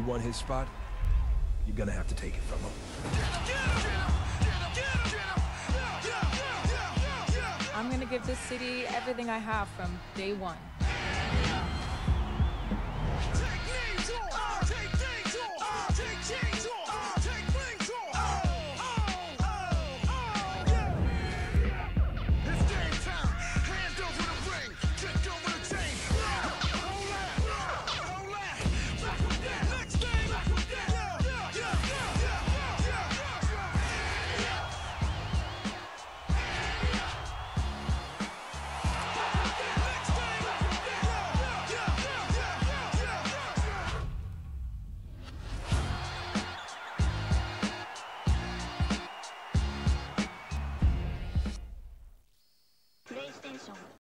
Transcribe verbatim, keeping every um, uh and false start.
want his spot, you're gonna have to take it from him. I'm gonna give this city everything I have from day one.